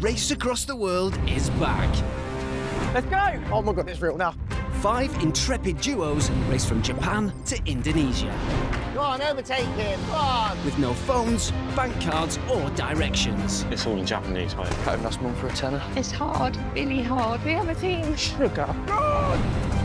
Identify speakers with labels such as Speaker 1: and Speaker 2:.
Speaker 1: race across the world is back.
Speaker 2: Let's go! Oh my God, it's real now.
Speaker 1: 5 intrepid duos race from Japan to Indonesia.
Speaker 2: Go on, overtake him, go on!
Speaker 1: With no phones, bank cards or directions.
Speaker 3: It's all in Japanese, mate.
Speaker 2: Home last month for a tenner.
Speaker 4: It's hard, really hard. We have a team.
Speaker 2: Sugar. Go on!